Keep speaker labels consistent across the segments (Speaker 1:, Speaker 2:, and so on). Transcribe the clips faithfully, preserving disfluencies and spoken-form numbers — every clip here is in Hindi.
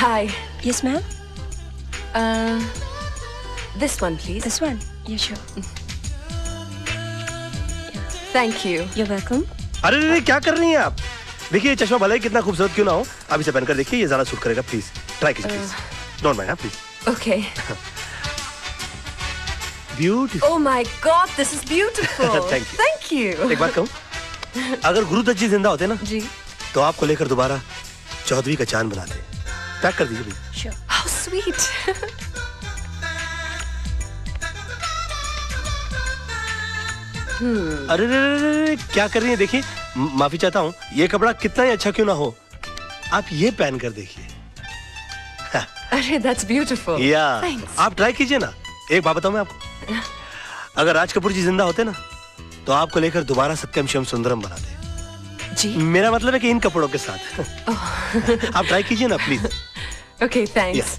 Speaker 1: Hi.
Speaker 2: Yes, ma'am.
Speaker 1: Uh, this one, please.
Speaker 2: This one. Yeah, sure.
Speaker 1: Thank you.
Speaker 2: You're welcome.
Speaker 3: अरे अरे क्या कर रही हैं आप? देखिए ये चश्मा भले ही कितना खूबसूरत क्यों ना हो, आप इसे पहनकर देखिए, ये ज़्यादा सूट करेगा, प्लीज ट्राई कीजिए please. Don't mind, please.
Speaker 1: Okay.
Speaker 3: Beautiful.
Speaker 1: Oh my God, this is beautiful.
Speaker 3: Thank you.
Speaker 1: Thank you.
Speaker 3: एक बात कहूँ, अगर गुरु दत्त जी जिंदा होते ना
Speaker 1: जी,
Speaker 3: तो आपको लेकर दोबारा चौदहवीं का चांद बनाते. पैक कर दीजिए please.
Speaker 2: Sure.
Speaker 1: How sweet.
Speaker 3: hmm. अरे रे रे रे क्या कर रही हैं? देखिए, माफी चाहता हूँ, ये कपड़ा कितना ही अच्छा क्यों ना हो, आप ये पहन कर देखिए.
Speaker 1: अरे that's beautiful.
Speaker 3: या
Speaker 1: Thanks.
Speaker 3: आप ट्राई कीजिए ना. एक बात बताऊं मैं आपको, अगर राज कपूर जी जिंदा होते ना तो आपको लेकर दोबारा सत्यम शिवम सुंदरम बनाते.
Speaker 1: जी.
Speaker 3: मेरा मतलब है कि इन कपड़ों के साथ.
Speaker 1: Oh.
Speaker 3: आप ट्राई कीजिए ना please.
Speaker 1: Okay, thanks.
Speaker 3: Yeah.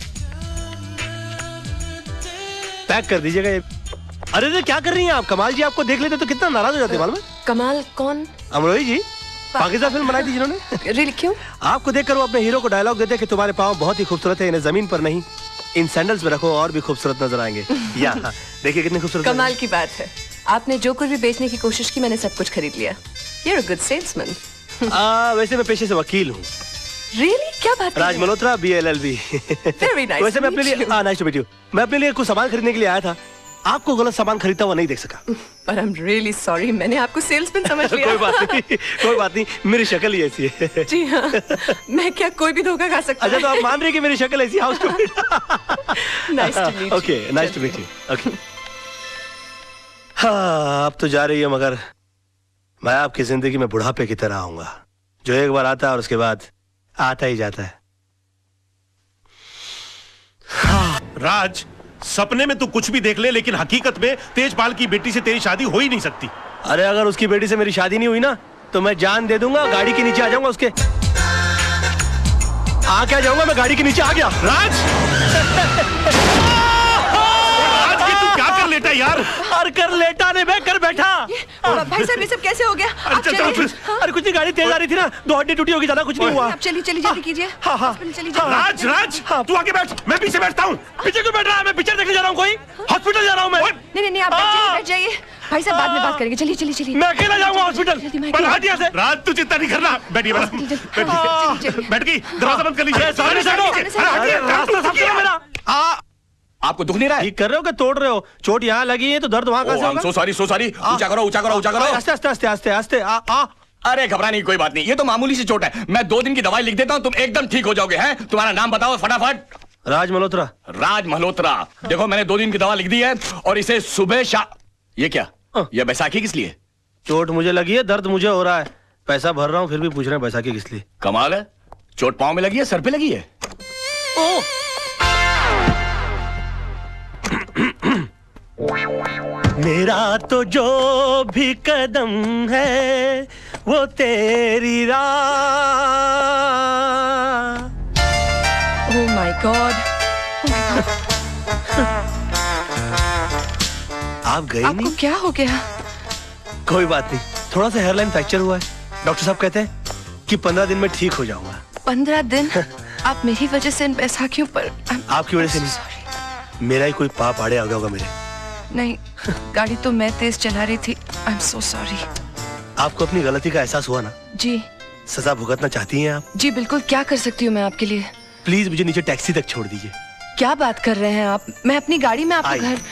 Speaker 3: Pack कर दीजिएगा ये. अरे रे क्या कर रही हैं आप? कमाल जी आपको देख लेते तो कितना नाराज हो जाते मालूम है?
Speaker 1: कमाल कौन?
Speaker 3: अमरोही जी, पाकिस्तान फिल्म बनाई थी जिन्होंने.
Speaker 1: Really, क्यों?
Speaker 3: आपको देखकर वो अपने हीरो को डायलॉग देते कि तुम्हारे पाँव बहुत ही खूबसूरत है, इन्हें जमीन पर नहीं इन सैंडल्स में रखो और भी खूबसूरत नजर आएंगे. या देखिए कितने खूबसूरत.
Speaker 1: कमाल की बात है, आपने जो कुछ भी बेचने की कोशिश की मैंने सब कुछ खरीद लिया. You're a good salesman.
Speaker 3: आ, वैसे मैं पेशे से वकील हूँ.
Speaker 1: Really? क्या बात है?
Speaker 3: Raj Malhotra, B L L B.
Speaker 1: Very nice.
Speaker 3: वैसे मैं अपने लिए हाँ नाइस टू मीट यू. मैं अपने लिए कुछ सामान खरीदने के लिए आया था. आपको गलत सामान खरीदता हुआ नहीं देख सका.
Speaker 1: But I'm really sorry, मैंने आपको सेल्समैन समझ लिया.
Speaker 3: कोई बात नहीं, कोई बात नहीं, मेरी शक्ल ही ऐसी है.
Speaker 1: जी हाँ, मैं क्या कोई भी धोखा खा सकता
Speaker 3: अच्छा तो आप मान रहे हैं कि मेरी शक्ल ऐसी? How stupid.
Speaker 1: Nice to meet you.
Speaker 3: Okay, nice to meet you. Okay. हाँ, अब तो जा रही है मगर मैं आपकी जिंदगी में बुढ़ापे की तरह आऊंगा, जो एक बार आता है और उसके बाद आता ही जाता है.
Speaker 4: हाँ, राज, सपने में तू कुछ भी देख ले लेकिन हकीकत में तेजपाल की बेटी से तेरी शादी हो ही नहीं सकती.
Speaker 3: अरे अगर उसकी बेटी से मेरी शादी नहीं हुई ना तो मैं जान दे दूंगा, गाड़ी के नीचे आ जाऊंगा उसके. आ क्या जाऊंगा मैं, गाड़ी के नीचे आ गया.
Speaker 4: राज, राज ये तू क्या कर लेटा यार?
Speaker 3: अरे कर लेटा ने मैं कर बैठा.
Speaker 1: भाई साहब ये सब कैसे हो गया? आप चलिए.
Speaker 3: अरे कुछ नहीं, गाड़ी तेज आ रही थी ना, दो हड्डी टूटी होगी, ज्यादा कुछ नहीं हुआ.
Speaker 1: आप चलिए चलिए जल्दी कीजिए.
Speaker 3: हाँ हाँ.
Speaker 4: राज, राज तू आगे बैठ, मैं पीछे बैठता हूँ.
Speaker 3: पीछे क्यों बैठ रहा है? मैं पिक्चर देखने जा रहा हूँ, कोई हॉस्पिटल जा रहा हूँ मैं.
Speaker 1: नहीं नहीं आप बैठ जाइए. भाई साहब बाद में बात करेंगे. चलिए चलिए चलिए.
Speaker 3: मैं अकेला जाऊंगा हॉस्पिटल.
Speaker 4: पर हट यहाँ से. राज तू चिंता नहीं करना. बैठिए बैठ बैठ गई. दरवाजा बंद कर लीजिए.
Speaker 3: मेरा
Speaker 5: आपको दुख नहीं रहा है?
Speaker 3: ठीक कर रहे हो कि तोड़ रहे हो? चोट यहाँ लगी है तो दर्द वहाँ कहाँ से होगा?
Speaker 5: So sorry so sorry. ऊंचा करो ऊंचा करो ऊंचा करो.
Speaker 3: आस्ते आस्ते आस्ते आस्ते आस्ते. आ आ
Speaker 5: अरे घबराने की कोई बात नहीं, ये तो मामूली सी चोट है. मैं दो दिन की दवाई लिख देता हूँ, तुम एकदम ठीक हो जाओगे. हैं? तुम्हारा नाम बताओ फटाफट.
Speaker 3: राज मल्होत्रा.
Speaker 5: राज मल्होत्रा. देखो मैंने दो दिन की दवा लिख दी है और इसे सुबह शा ये क्या? ये बैसाखी किस लिए?
Speaker 3: चोट मुझे लगी है, दर्द मुझे हो रहा है, पैसा भर रहा हूँ, फिर भी पूछ रहे हैं बैसाखी किस लिए.
Speaker 5: कमाल है, चोट पांव में लगी है, सर पे लगी है.
Speaker 3: ओ मेरा तो जो भी कदम है वो तेरी राह.
Speaker 1: Oh my God.
Speaker 3: आप गए
Speaker 1: आपको
Speaker 3: नहीं?
Speaker 1: क्या हो गया?
Speaker 3: कोई बात नहीं, थोड़ा सा हेयरलाइन फ्रैक्चर हुआ है. डॉक्टर साहब कहते हैं कि पंद्रह दिन में ठीक हो जाऊंगा.
Speaker 1: पंद्रह दिन? आप मेरी वजह से इन बैसाखियों पर.
Speaker 3: आपकी वजह से नहीं, मेरा ही कोई पाप आड़े आ गया होगा मेरे.
Speaker 1: नहीं, गाड़ी तो मैं तेज चला रही थी. I am so sorry.
Speaker 3: आपको अपनी गलती का एहसास हुआ ना?
Speaker 1: जी.
Speaker 3: सजा भुगतना चाहती हैं आप?
Speaker 1: जी बिल्कुल. क्या कर सकती हूँ मैं आपके लिए?
Speaker 3: प्लीज मुझे नीचे टैक्सी तक छोड़ दीजिए.
Speaker 1: क्या बात कर रहे हैं आप? मैं अपनी गाड़ी में आपको घर.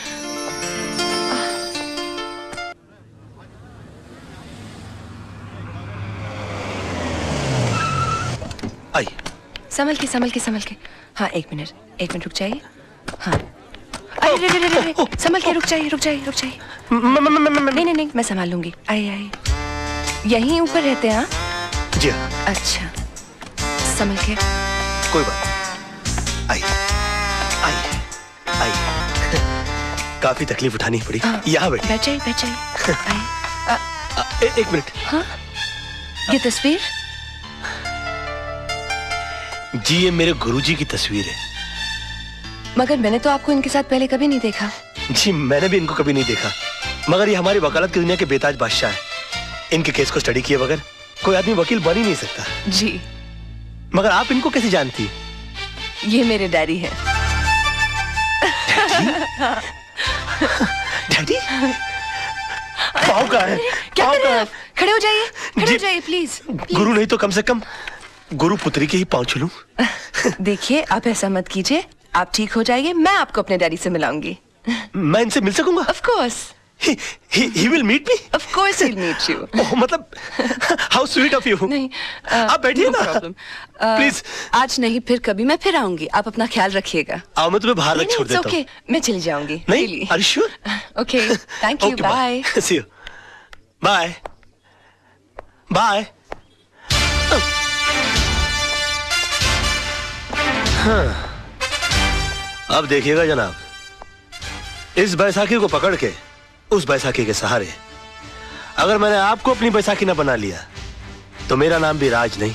Speaker 3: आई.
Speaker 1: संभल के संभल के संभल के. हाँ एक मिनट एक मिनट रुक जाइए. हाँ अरे अरे अरे अरे संभल के रुक जाइए रुक जाइए रुक जाइए. नहीं नहीं नहीं मैं संभाल लूंगी. आइए आइए. यहीं ऊपर रहते हैं? हाँ
Speaker 3: जी हाँ.
Speaker 1: अच्छा संभल के.
Speaker 3: कोई बात. आइए आइए आइए. काफी तकलीफ उठानी पड़ी. यहाँ बैठिए.
Speaker 1: बैठ जाइए बैठ जाइए.
Speaker 3: एक मिनट.
Speaker 1: हाँ ये तस्वीर?
Speaker 3: जी ये मेरे गुरुजी की तस्वीर है.
Speaker 1: मगर मैंने तो आपको इनके साथ पहले कभी नहीं देखा.
Speaker 3: जी मैंने भी इनको कभी नहीं देखा, मगर ये हमारी वकालत की दुनिया के बेताज बादशाह है. इनके केस को स्टडी किए बगैर कोई आदमी वकील बन ही नहीं सकता.
Speaker 1: जी.
Speaker 3: मगर आप इनको कैसे जानती?
Speaker 1: ये मेरे डैडी हैं।
Speaker 3: डैडी? पाँव कहाँ है?
Speaker 1: क्या
Speaker 3: पाँव
Speaker 1: कर रहे
Speaker 3: कहाँ
Speaker 1: हैं
Speaker 3: है?
Speaker 1: आप? खड़े हो जाइए, खड़े
Speaker 3: जी-
Speaker 1: हो जाइए प्लीज।
Speaker 3: गुरु नहीं तो कम से कम गुरु पुत्री के ही पाँव छू लूं।
Speaker 1: देखिए आप ऐसा मत कीजिए, आप ठीक हो जाइए, मैं आपको अपने डैडी से मिलाऊंगी।
Speaker 3: मैं इनसे मिल सकूंगा?
Speaker 1: Of course,
Speaker 3: He, he, he will meet me?
Speaker 1: Of course he'll meet you।
Speaker 3: Oh, मतलब how sweet of you।
Speaker 1: नहीं,
Speaker 3: आप बैठिए
Speaker 1: no
Speaker 3: ना।
Speaker 1: problem। A,
Speaker 3: Please।
Speaker 1: आज नहीं, फिर कभी मैं फिर आऊंगी, आप अपना ख्याल रखिएगा।
Speaker 3: आओ, मैं तुम्हें बाहर रख छोड़ देता हूँ।
Speaker 1: ओके, मैं चली जाऊंगी।
Speaker 3: नहीं, are you sure?
Speaker 1: Okay, thank you,
Speaker 3: Okay,
Speaker 1: bye.
Speaker 3: See you. Bye. Bye. हाँ। अब देखिएगा जनाब, इस बैसाखी को पकड़ के उस बैसाखी के सहारे अगर मैंने आपको अपनी बैसाखी ना बना लिया तो मेरा नाम भी राज नहीं।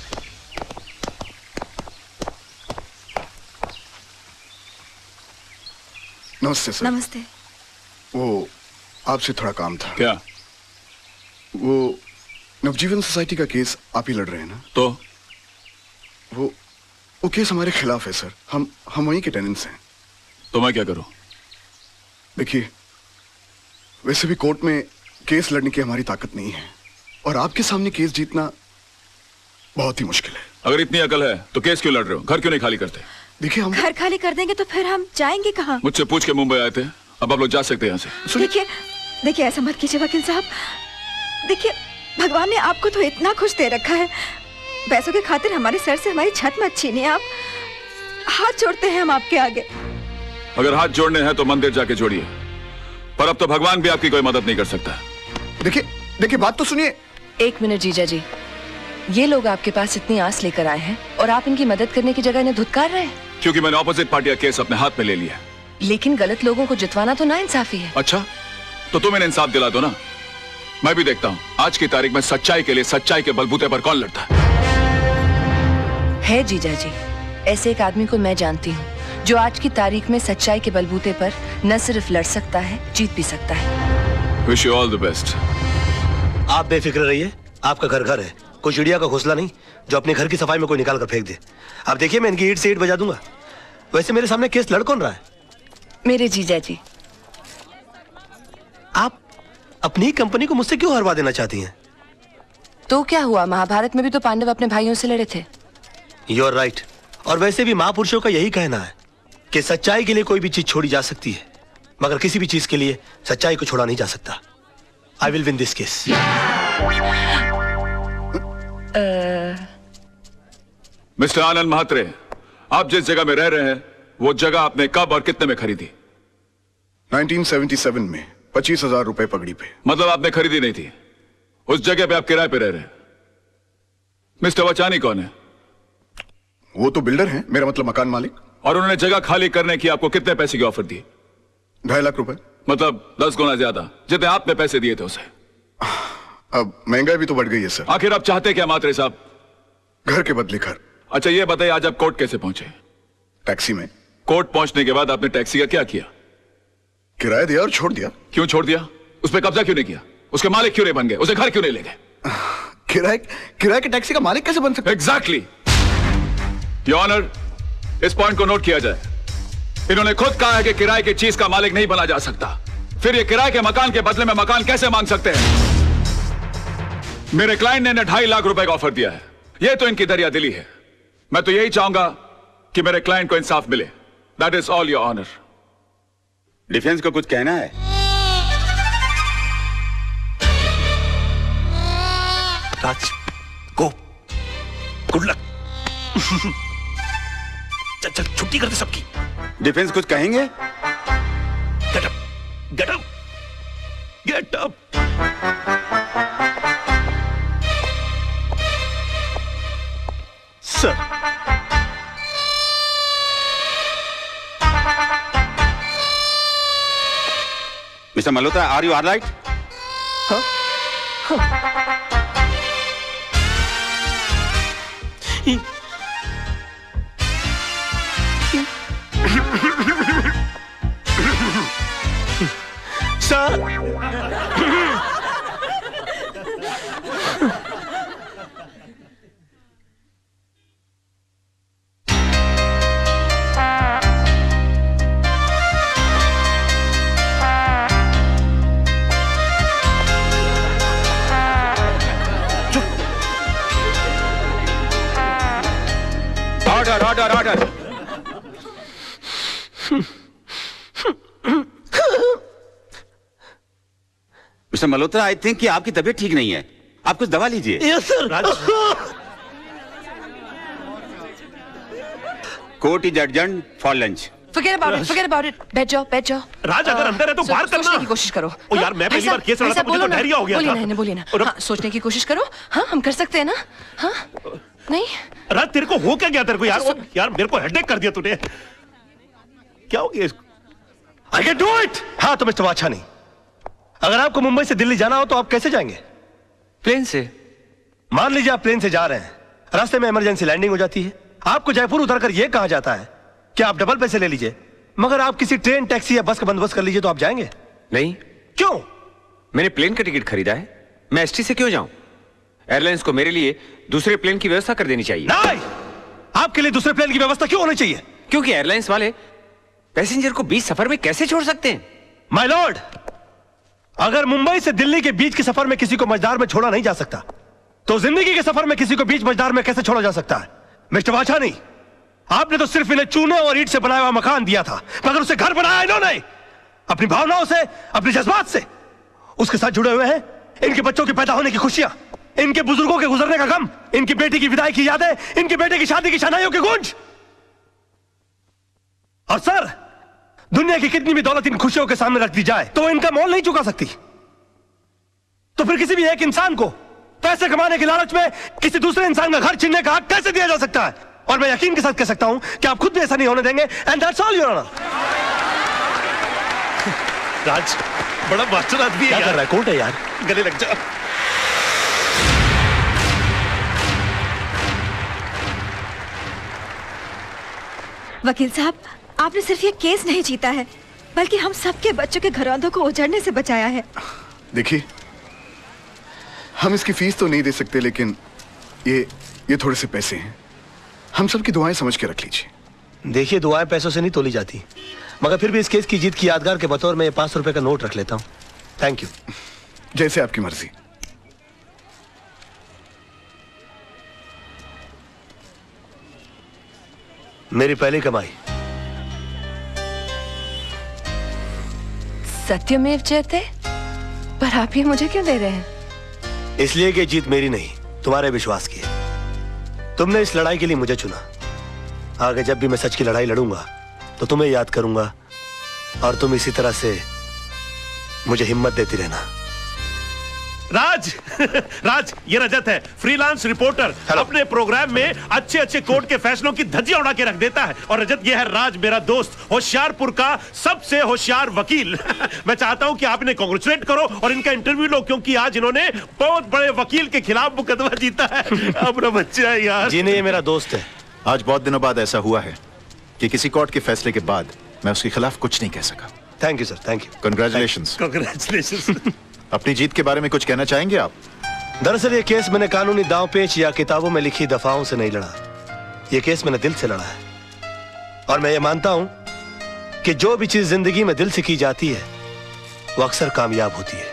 Speaker 2: नमस्ते सर।
Speaker 6: नमस्ते।
Speaker 2: वो आपसे थोड़ा काम था।
Speaker 5: क्या?
Speaker 2: वो नवजीवन सोसाइटी का केस आप ही लड़ रहे हैं ना?
Speaker 5: तो
Speaker 2: वो वो केस हमारे खिलाफ है सर। हम हम वहीं के टेनेंट्स हैं।
Speaker 5: तो मैं क्या करूं?
Speaker 2: देखिए, वैसे भी कोर्ट में केस लड़ने की हमारी ताकत नहीं है और आपके सामने केस जीतना बहुत ही मुश्किल है।
Speaker 5: अगर इतनी अकल है तो केस क्यों लड़ रहे हो? घर क्यों नहीं खाली करते?
Speaker 2: देखिए, हम
Speaker 6: घर खाली कर देंगे तो फिर हम जाएंगे कहाँ?
Speaker 5: मुझसे पूछ के मुंबई आए थे, अब आप लोग जा सकते हैं यहाँ से।
Speaker 6: देखिए देखिए ऐसा मत कीजिए वकील साहब। देखिए, भगवान ने आपको तो इतना खुश दे रखा है, पैसों के खातिर हमारे सर से हमारी छत मत छीनिए। आप, हाथ जोड़ते हैं हम आपके आगे।
Speaker 5: अगर हाथ जोड़ने हैं तो मंदिर जाके जोड़िए, पर अब तो भगवान भी आपकी कोई मदद नहीं कर सकता।
Speaker 2: देखिए देखिए बात तो सुनिए।
Speaker 1: एक मिनट जीजा जी, ये लोग आपके पास इतनी आस लेकर आए हैं और आप इनकी मदद करने की जगह इन्हें धुतकार रहे हैं।
Speaker 5: क्योंकि मैंने ऑपोजिट पार्टी का केस अपने हाथ में ले लिया।
Speaker 1: लेकिन गलत लोगों को जितवाना तो नाइंसाफी है।
Speaker 5: अच्छा, तो तुम इन्हें इंसाफ दिला दो ना। मैं भी देखता हूँ आज की तारीख में सच्चाई के लिए सच्चाई के बलबूते पर कौन लड़ता है।
Speaker 1: है जीजा जी, ऐसे एक आदमी को मैं जानती हूँ जो आज की तारीख में सच्चाई के बलबूते पर न सिर्फ लड़ सकता है, जीत भी सकता है।
Speaker 5: Wish you all the best.
Speaker 3: आप बेफिक्र रहिए, आपका घर घर है, कोई चिड़िया का घोंसला नहीं जो अपने घर की सफाई में कोई निकाल कर फेंक दे। आप देखिए, मैं इनकी ईंट से ईंट बजा दूंगा। वैसे मेरे सामने केस लड़ कौन रहा है?
Speaker 1: मेरे जीजा जी।
Speaker 3: आप अपनी ही कंपनी को मुझसे क्यों हरवा देना चाहती हैं?
Speaker 1: तो क्या हुआ, महाभारत में भी तो पांडव अपने भाइयों से लड़े थे।
Speaker 3: You are right. और वैसे भी महापुरुषों का यही कहना है कि सच्चाई के लिए कोई भी चीज छोड़ी जा सकती है, मगर किसी भी चीज के लिए सच्चाई को छोड़ा नहीं जा सकता। I will win this case.
Speaker 5: Mister Anand Mhatre, आप जिस जगह में रह रहे हैं वो जगह आपने कब और कितने में खरीदी?
Speaker 2: उन्नीस सौ सतहत्तर में पच्चीस हजार रुपए पगड़ी पे।
Speaker 5: मतलब आपने खरीदी नहीं थी, उस जगह पे आप किराए पे रह रहे हैं। मिस्टर वचानी कौन है?
Speaker 2: वो तो बिल्डर हैं, मेरा मतलब मकान मालिक।
Speaker 5: और उन्होंने जगह खाली करने की आपको कितने पैसे की ऑफर दी?
Speaker 2: ढाई लाख रुपए।
Speaker 5: मतलब दस गुना ज्यादा जितने आपने पैसे दिए थे उसे।
Speaker 2: अब महंगाई भी तो बढ़ गई है सर।
Speaker 5: आखिर आप चाहते क्या मात्रे साहब?
Speaker 2: घर के बदले घर।
Speaker 5: अच्छा ये बताइए, आज आप कोर्ट कैसे पहुंचे?
Speaker 2: टैक्सी में।
Speaker 5: कोर्ट पहुंचने के बाद आपने टैक्सी का क्या किया?
Speaker 2: किराया दिया और छोड़ दिया।
Speaker 5: क्यों छोड़ दिया? उस पर कब्जा क्यों नहीं किया? उसके मालिक क्यों नहीं बन गए? उसे घर क्यों नहीं ले गए?
Speaker 2: किराए किराए के टैक्सी का मालिक कैसे बन सकता?
Speaker 5: एग्जैक्टली। योर ऑनर, इस पॉइंट को नोट किया जाए। इन्होंने खुद कहा है कि किराए की चीज का मालिक नहीं बना जा सकता, फिर ये किराए के मकान के बदले में मकान कैसे मांग सकते हैं? मेरे क्लाइंट ने इन्हें ढाई लाख रुपए का ऑफर दिया है, ये तो इनकी दरिया दिली है। मैं तो यही चाहूंगा कि मेरे क्लाइंट को इंसाफ मिले। That is all your honour.
Speaker 7: Defence को कुछ कहना है?
Speaker 3: Raj, go, good luck. चल चल, छुट्टी कर दे सबकी।
Speaker 7: डिफेंस कुछ कहेंगे?
Speaker 3: Get up, get up, get up. Sir,
Speaker 7: mister Malhotra, are you alright?
Speaker 3: हाँ, हाँ। Sir,
Speaker 7: mister Malhotra, I think कि आपकी तबीयत ठीक नहीं है, आप कुछ दवा लीजिए।
Speaker 3: Yes sir.
Speaker 7: Court is adjourned for lunch.
Speaker 1: Forget about it, forget about it. बैठ जाओ, बैठ जाओ।
Speaker 4: राज, अगर अंदर है तो बाहर करना।
Speaker 1: सोचने की कोशिश करो।
Speaker 4: ओ यार, मैं पहली बार केस लड़ा था, मुझे तो डायरिया हो गया था।
Speaker 1: बोलिए ना, बोलिए ना। हाँ, सोचने की कोशिश करो। हाँ, हम कर सकते हैं ना? हाँ, नहीं?
Speaker 4: राज, तेरे को हो क्या गया तेरे को यार? यार मेरे को हेडेक कर दिया तूने। क्या हो गया इसको?
Speaker 3: I can do it! हाँ तो मिस्टर वाछानी, अगर आपको मुंबई से दिल्ली जाना हो तो आप कैसे जाएंगे?
Speaker 8: प्लेन से।
Speaker 3: मान लीजिए आप प्लेन से जा रहे हैं, रास्ते में इमरजेंसी लैंडिंग हो जाती है, आपको जयपुर उतरकर यह कहा जाता है कि आप डबल पैसे ले लीजिए, मगर आप किसी ट्रेन, टैक्सी या बस का बंदोबस्त कर लीजिए, तो आप जाएंगे?
Speaker 8: नहीं।
Speaker 3: क्यों?
Speaker 8: मैंने प्लेन का टिकट खरीदा है, मैं एसटी से क्यों जाऊं? एयरलाइंस को मेरे लिए दूसरे प्लेन की व्यवस्था कर देनी चाहिए।
Speaker 3: नहीं! आपके लिए दूसरे प्लेन की व्यवस्था क्यों होनी चाहिए?
Speaker 8: क्योंकि एयरलाइंस वाले पैसेंजर को बीच सफर में कैसे छोड़ सकते हैं?
Speaker 3: माय लॉर्ड, अगर मुंबई से दिल्ली के बीच के सफर में किसी को मझदार में छोड़ा नहीं जा सकता, तो जिंदगी के सफर में किसी को बीच मझदार में कैसे छोड़ा जा सकता है? मिस्टर वाछानी, आपने तो सिर्फ इन्हें चूने और ईंट से बनाया हुआ मकान दिया था, मगर उसे घर बनाया इन्होंने अपनी भावनाओं से, अपने जज्बात से। उसके साथ जुड़े हुए हैं इनके बच्चों के पैदा होने की खुशियां, इनके बुजुर्गों के गुजरने का गम, इनकी बेटी की विदाई की यादें, इनके बेटे की शादी की शनाइयों की गूंज। और सर, दुनिया की कितनी भी दौलत इन खुशियों के सामने रख दी जाए तो वो इनका मोल नहीं चुका सकती। तो फिर किसी भी एक इंसान को पैसे कमाने के लालच में किसी दूसरे इंसान का घर छीनने का हक कैसे दिया जा सकता है? और मैं यकीन के साथ कह सकता हूं कि आप खुद भी ऐसा नहीं होने देंगे। And that's all your honour.
Speaker 4: Raj, बड़ा मास्टर आदमी है।
Speaker 3: क्या कर रहा है? कोर्ट है यार,
Speaker 4: गले लग जा।
Speaker 6: वकील साहब, आपने सिर्फ ये केस नहीं जीता है, बल्कि हम सबके बच्चों के घरौंदों को उजड़ने से बचाया है।
Speaker 2: देखिए, हम इसकी फीस तो नहीं दे सकते, लेकिन ये ये थोड़े से पैसे हैं, हम सबकी दुआएं समझ के रख लीजिए।
Speaker 3: देखिए, दुआएं पैसों से नहीं तोली जाती, मगर फिर भी इस केस की जीत की यादगार के बतौर में ये पांच सौ रुपए का नोट रख लेता हूं। Thank you.
Speaker 2: जैसे आपकी मर्जी।
Speaker 3: मेरी पहली कमाई।
Speaker 1: सत्यमेव जयते। पर आप ये मुझे क्यों दे रहे हैं?
Speaker 3: इसलिए कि जीत मेरी नहीं, तुम्हारे विश्वास की है। तुमने इस लड़ाई के लिए मुझे चुना। आगे जब भी मैं सच की लड़ाई लड़ूंगा तो तुम्हें याद करूंगा, और तुम इसी तरह से मुझे हिम्मत देती रहना।
Speaker 4: राज, राज, ये रजत है, फ्रीलांस रिपोर्टर, अपने प्रोग्राम में अच्छे अच्छे कोर्ट के फैसलों की धज्जियां उड़ा के रख देता है। और रजत, ये है राज, मेरा दोस्त, होशियारपुर का सबसे होशियार वकील। मैं चाहता हूं कि आप इन्हें कांग्रेचुलेट करो और इनका इंटरव्यू लो, क्योंकि आज इन्होंने बहुत बड़े वकील के खिलाफ मुकदमा जीता है। अपना बच्चा है यार।
Speaker 3: जी नहीं, ये मेरा दोस्त है।
Speaker 9: आज बहुत दिनों बाद ऐसा हुआ है कि किसी कोर्ट के फैसले के बाद मैं उसके खिलाफ कुछ नहीं कह सका।
Speaker 3: Thank you sir, thank you.
Speaker 9: Congratulations.
Speaker 4: Congratulations.
Speaker 9: अपनी जीत के बारे में कुछ कहना चाहेंगे आप?
Speaker 3: दरअसल ये केस मैंने कानूनी दांव पेच या किताबों में लिखी दफाओं से नहीं लड़ा, ये केस मैंने दिल से लड़ा है। और मैं ये मानता हूं कि जो भी चीज जिंदगी में दिल से की जाती है वो अक्सर कामयाब होती है।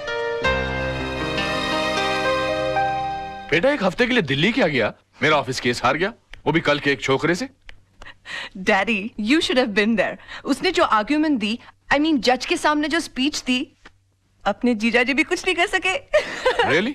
Speaker 5: बेटा, एक हफ्ते के लिए दिल्ली क्या गया? मेरा ऑफिस केस हार गया, वो भी कल के एक छोकरे से।
Speaker 1: Daddy, you should have been there. उसने जो आर्ग्यूमेंट दी, आई मीन जज के सामने जो स्पीच दी, अपने जीजा जी भी कुछ नहीं कर सके।
Speaker 5: Really?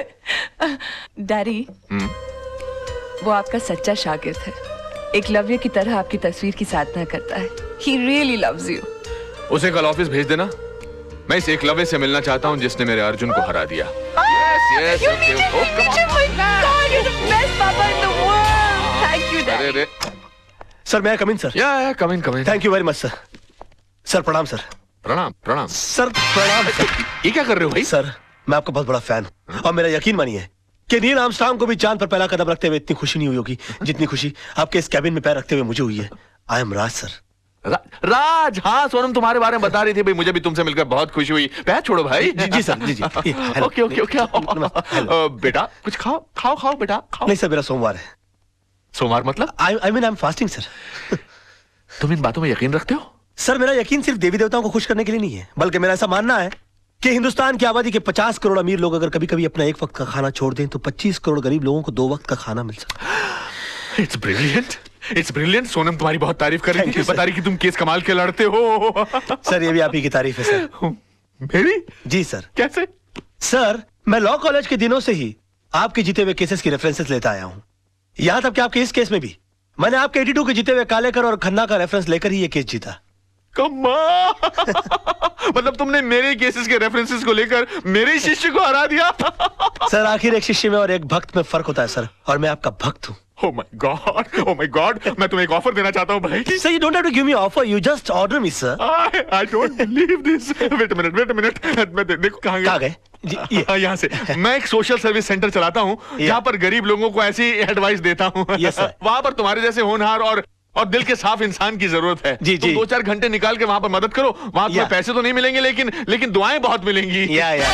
Speaker 1: डैडी, वो आपका सच्चा शागिर्द है, एकलव्य की तरह आपकी तस्वीर की साधना करता है। He really loves you.
Speaker 5: उसे कल ऑफिस भेज देना, मैं इस एकलव्य से मिलना चाहता हूँ जिसने मेरे अर्जुन को हरा दिया। Yes, yes,
Speaker 1: You
Speaker 5: okay,
Speaker 1: need him,
Speaker 5: oh,
Speaker 1: you
Speaker 5: come
Speaker 1: need him,
Speaker 5: on.
Speaker 1: my God, you're the best papa in the world. Thank you,
Speaker 5: अरे
Speaker 1: Daddy.
Speaker 5: अरे,
Speaker 3: सर मैं come in sir?
Speaker 5: Yeah yeah come in come in.
Speaker 3: Thank you very much sir. Sir प्रणाम सर।
Speaker 5: प्रणाम प्रणाम
Speaker 3: सर, प्रणाम सर।
Speaker 5: ये क्या कर रहे हो भाई?
Speaker 3: सर, मैं आपका बहुत बड़ा फैन हूं, और मेरा यकीन मानिए कि नील आर्मस्ट्रांग को भी चांद पर पहला कदम रखते हुए इतनी खुशी नहीं हुई होगी जितनी खुशी आपके इस कैबिन में पैर रखते हुए मुझे हुई है। I am Raj sir.
Speaker 5: रा, राज, हाँ सोनम तुम्हारे बारे में बता रही थी भाई, मुझे भी तुमसे मिलकर बहुत खुशी हुई। पैर छोड़ो भाई।
Speaker 3: जी जी सर, जी जी।
Speaker 5: Okay okay okay. बेटा कुछ खाओ खाओ खाओ बेटा खाओ।
Speaker 3: नहीं सर, मेरा सोमवार है।
Speaker 5: सोमवार मतलब?
Speaker 3: I I mean I am fasting sir.
Speaker 5: तुम इन बातों में यकीन रखते हो?
Speaker 3: सर, मेरा यकीन सिर्फ देवी देवताओं को खुश करने के लिए नहीं है, बल्कि मेरा ऐसा मानना है कि हिंदुस्तान की आबादी के पचास करोड़ अमीर लोग अगर कभी कभी अपना एक वक्त का खाना छोड़ दें तो पच्चीस करोड़ गरीब लोगों को दो वक्त का खाना मिल सकता है।
Speaker 5: It's brilliant.
Speaker 10: It's brilliant. Sonam तुम्हारी बहुत तारीफ कर रही थी, बता रही कि तुम केस कमाल के लड़ते हो।
Speaker 3: सर ये भी आप ही की तारीफ है सर।
Speaker 10: मेरी?
Speaker 3: जी सर।
Speaker 10: कैसे?
Speaker 3: सर मैं लॉ कॉलेज के दिनों से ही आपके जीते हुए केसेस की रेफरेंसेस लेता आया हूं। यहां तक कि आपके इस केस में भी मैंने आपके बयासी के जीते हुए कालेकर और खन्ना का रेफरेंस लेकर ही ये केस जीता।
Speaker 10: कमाल। मतलब तुमने मेरे केसेस के रेफरेंसेस को लेकर मेरे शिष्य को हरा दिया।
Speaker 3: सर आखिर एक शिष्य में और एक भक्त में फर्क होता है सर, और मैं आपका भक्त हूं।
Speaker 10: Oh my God, oh my God, मैं तुम्हें एक ऑफर देना चाहता हूं भाई।
Speaker 3: Sir, you don't have to give me offer, you just order me, sir.
Speaker 10: I, I don't believe this. Wait a minute, wait a minute. मैं दे, देखो कहाँ
Speaker 3: कहाँ गए?
Speaker 10: यहाँ से। मैं एक सोशल सर्विस सेंटर चलाता हूँ जहाँ पर गरीब लोगों को ऐसी एडवाइस देता हूँ।
Speaker 3: Yes, sir.
Speaker 10: वहाँ पर तुम्हारे जैसे होनहार और और दिल के साफ इंसान की जरूरत है।
Speaker 3: जी,
Speaker 10: तुम
Speaker 3: जी.
Speaker 10: दो चार घंटे निकाल के वहाँ पर मदद करो। वहाँ तुम्हें पैसे तो नहीं मिलेंगे, लेकिन लेकिन दुआएं बहुत मिलेंगी।
Speaker 3: या या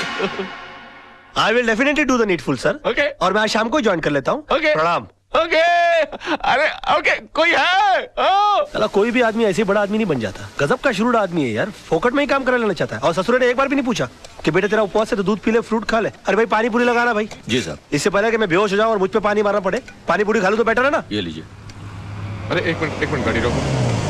Speaker 3: I will definitely do the needful, sir.
Speaker 10: Okay.
Speaker 3: और मैं आज शाम को ज्वाइन कर लेता हूँ।
Speaker 10: Okay.
Speaker 3: प्रणाम।
Speaker 10: ओके अरे ओके कोई है?
Speaker 3: चला कोई भी आदमी ऐसे बड़ा आदमी नहीं बन जाता। गजब का शुरू आदमी है यार, फोकट में ही काम करा लेना चाहता है। और ससुर ने एक बार भी नहीं पूछा कि बेटे तेरा उपवास है तो दूध पी ले, फ्रूट खा ले। अरे भाई पानी पूरी लगाना भाई।
Speaker 7: जी सर।
Speaker 3: इससे पहले कि मैं बेहोश हो जाऊं और मुझ पे पानी मारना पड़े, पानी पूरी खा लूं तो बेटर है ना।
Speaker 7: ये लीजिए।
Speaker 10: अरे एक मिनट एक मिनट गाड़ी रोको।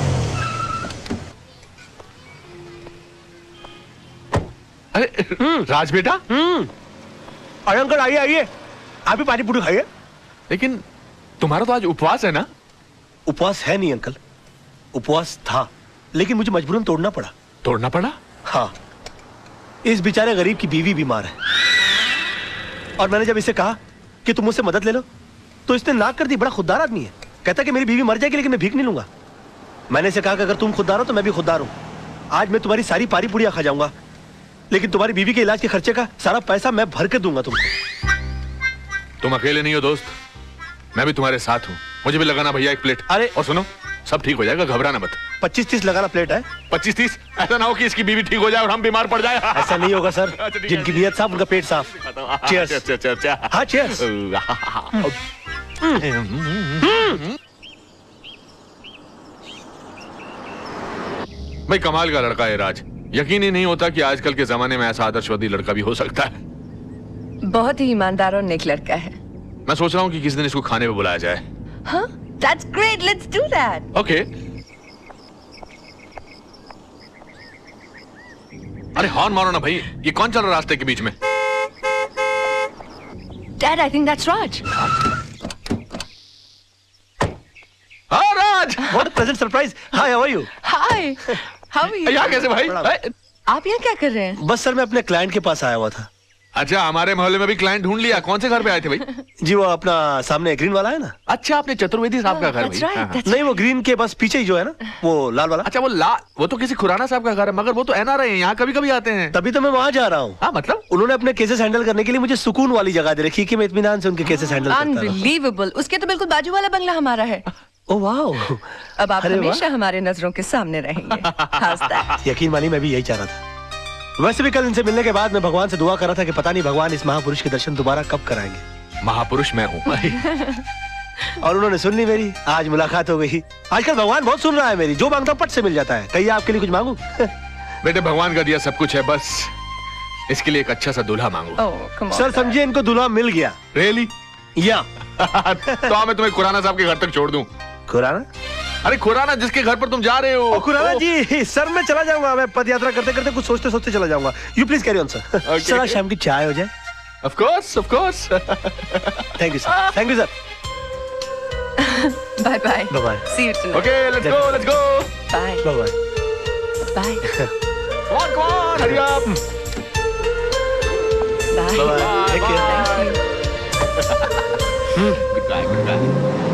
Speaker 10: अरे राज बेटा।
Speaker 3: हम्म अरे अंकल आइए आइए, आप भी पानी पूरी खाइए।
Speaker 10: लेकिन तुम्हारा तो आज उपवास है ना?
Speaker 3: उपवास है नहीं अंकल, उपवास था, लेकिन मुझे मजबूरन तोड़ना पड़ा।
Speaker 10: तोड़ना पड़ा?
Speaker 3: हाँ, इस बेचारे गरीब की बीवी बीमार है और मैंने जब इसे कहा कि तुम मुझसे मदद ले लो तो इसने नाक कर दी। बड़ा खुददार आदमी है, कहता कि मेरी बीवी मर जाएगी लेकिन मैं भीख नहीं लूंगा। मैंने इसे कहा कि अगर तुम खुददार हो तो मैं भी खुददार हूं। आज मैं तुम्हारी सारी पारी पुड़िया खा जाऊंगा, लेकिन तुम्हारी बीवी के इलाज के खर्चे का सारा पैसा मैं भर के दूंगा तुमको।
Speaker 10: तुम अकेले नहीं हो दोस्त, मैं भी तुम्हारे साथ हूँ। मुझे भी लगाना भैया एक प्लेट।
Speaker 3: अरे
Speaker 10: और सुनो, सब ठीक हो जाएगा, घबराना मत।
Speaker 3: पच्चीस तीस लगाना प्लेट है।
Speaker 10: पच्चीस तीस? ऐसा ना हो कि इसकी बीवी ठीक हो जाए और हम बीमार पड़ जाए।
Speaker 3: ऐसा नहीं होगा सर, जिनकी नीयत साफ उनका पेट साफ। चीयर्स।
Speaker 10: अच्छा अच्छा अच्छा।
Speaker 3: हाँ चीयर्स।
Speaker 10: भाई कमाल का लड़का है राज। यकीन ही नहीं होता कि आजकल के जमाने में ऐसा आदर्शवादी लड़का भी हो सकता है।
Speaker 1: बहुत ही ईमानदार और नेक लड़का है।
Speaker 10: मैं सोच रहा हूँ कि किसी दिन इसको खाने पे बुलाया जाए।
Speaker 1: हाँ, that's great, let's do that.
Speaker 10: Okay. अरे हॉर्न मारो ना भाई, ये कौन चल रहा है रास्ते के बीच में?
Speaker 1: Dad, I think that's Raj.
Speaker 10: हाँ राज।
Speaker 3: What a pleasant surprise. Hi, how are you?
Speaker 1: Hi. How are you?
Speaker 10: यहाँ कैसे भाई?
Speaker 1: आप यहाँ क्या कर रहे हैं?
Speaker 3: बस सर मैं अपने क्लाइंट के पास आया हुआ था।
Speaker 10: अच्छा, हमारे मोहल्ले में भी क्लाइंट ढूंढ लिया। कौन से घर पे आए थे भाई?
Speaker 3: जी वो अपना सामने ग्रीन वाला है ना।
Speaker 10: अच्छा, आपने चतुर्वेदी साहब का घर
Speaker 1: That's
Speaker 10: भाई?
Speaker 1: right, that's
Speaker 3: नहीं वो ग्रीन के बस पीछे ही जो है ना, वो लाल वाला।
Speaker 10: अच्छा वो लाल, वो तो किसी खुराना साहब का घर है, मगर वो तो एनआरआई है, यहाँ कभी कभी आते हैं।
Speaker 3: तभी तो मैं वहाँ जा रहा हूँ।
Speaker 10: हाँ मतलब?
Speaker 3: उन्होंने अपने केसेस हैंडल करने के लिए मुझे सुकून वाली जगह दे रखी कि मैं इत्मीनान से उनके केसेस हैंडल करता रहूं।
Speaker 1: Unbelievable. उसके तो बिल्कुल बाजू वाला बंगला हमारा है।
Speaker 3: Oh wow.
Speaker 1: अब आप
Speaker 3: अरे वाह।
Speaker 1: हमेशा हमारे नजरों के सामने रहेंगे। How's that?
Speaker 3: यकीन मानिए मैं भी यही चाह रहा था। वैसे भी कल इनसे मिलने के बाद मैं भगवान से दुआ कर रहा था कि पता नहीं भगवान इस महापुरुष के दर्शन दोबारा कब कराएंगे।
Speaker 10: महापुरुष मैं हूँ।
Speaker 3: और उन्होंने सुन ली मेरी, आज मुलाकात हो गई। आजकल भगवान बहुत सुन रहा है मेरी, जो मांगता पट से मिल जाता है। कहिए आपके लिए कुछ मांगू?
Speaker 10: बेटे भगवान का दिया सब कुछ है, बस इसके लिए एक अच्छा सा दूल्हा मांगो।
Speaker 1: Oh, come on,
Speaker 3: sir
Speaker 1: Dad.
Speaker 3: समझिए इनको दूल्हा मिल गया।
Speaker 10: रियली?
Speaker 3: या
Speaker 10: तो हाँ, मैं तुम्हें खुराना साहब के घर तक छोड़ दूं।
Speaker 3: खुराना?
Speaker 10: अरे खुराना जिसके घर पर तुम जा रहे हो।
Speaker 3: खुराना जी, सर मैं चला जाऊंगा। मैं पद यात्रा करते करते कुछ सोचते सोचते चला जाऊंगा। You please carry on sir. Sir आज शाम की चाय हो जाए।
Speaker 10: Of course of course.
Speaker 3: Thank you sir. Thank you sir.
Speaker 1: Bye bye.
Speaker 3: Bye bye.
Speaker 1: See you tonight.
Speaker 10: Okay let's go let's go.
Speaker 1: Bye.
Speaker 3: Bye bye.
Speaker 1: Bye.
Speaker 10: Come on, come on, hurry up.
Speaker 1: Bye.
Speaker 3: Bye bye. Take care.
Speaker 1: Thank you.
Speaker 10: Good guy, good guy.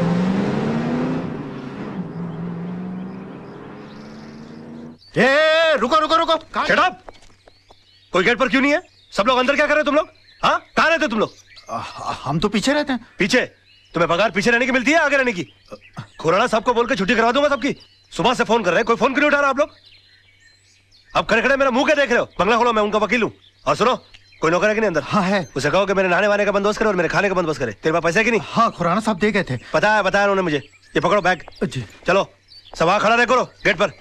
Speaker 3: ए, रुको रुको रुको, शट अप। कोई गेट पर क्यों नहीं है? सब लोग अंदर क्या कर रहे हो तुम लोग? हाँ, कहाँ रहते हो तुम लोग?
Speaker 9: हम तो पीछे रहते हैं।
Speaker 3: पीछे? तुम्हें पगार पीछे रहने की मिलती है आगे रहने की? खुराना साहब को बोल के छुट्टी करा दूंगा सबकी। सुबह से फोन कर रहे हैं, कोई फोन क्यों नहीं उठा रहा आप लोग? अब खड़े खड़े मेरा मुंह क्या देख रहे हो? बंगला खोलो, मैं उनका वकील हूँ। और सुनो, कोई नौकर है कि नहीं अंदर?
Speaker 9: हाँ है।
Speaker 3: उसे कहो कि मेरे नहाने वाने का बंदोबस्त करे और मेरे खाने का बंदोबस्त करे। तेरे पास पैसे है कि नहीं?
Speaker 9: हाँ, खुराना साहब दे गए थे।
Speaker 3: पता है, बताया उन्होंने मुझे। ये पकड़ो बैग।
Speaker 9: जी।
Speaker 3: चलो सब वहां खड़ा रहे करो गेट पर।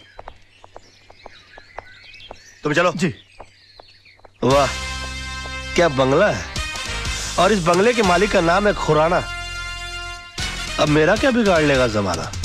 Speaker 3: तुम चलो।
Speaker 9: जी।
Speaker 3: वाह क्या बंगला है, और इस बंगले के मालिक का नाम है खुराना। अब मेरा क्या बिगाड़ लेगा जमाना?